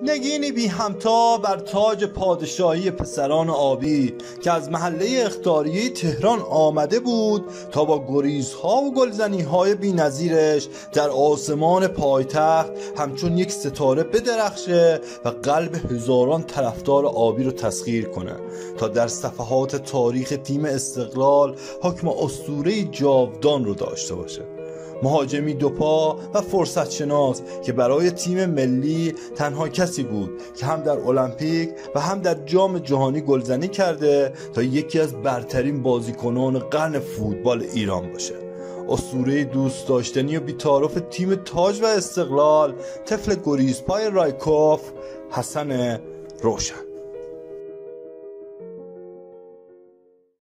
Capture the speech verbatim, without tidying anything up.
نگینی بی همتا بر تاج پادشاهی پسران آبی که از محله اخطاریه تهران آمده بود تا با گریزها و گلزنیهای بی نظیرش در آسمان پایتخت همچون یک ستاره بدرخشه و قلب هزاران طرفدار آبی رو تسخیر کنه تا در صفحات تاریخ تیم استقلال حکم اسطوره جاودان رو داشته باشه. مهاجمی دوپا و فرصت شناس که برای تیم ملی تنها کسی بود که هم در المپیک و هم در جام جهانی گلزنی کرده تا یکی از برترین بازیکنان قرن فوتبال ایران باشه. اسطوره دوست داشتنی و بی‌تعارف تیم تاج و استقلال، طفل گریزپای رایکوف، حسن روشن.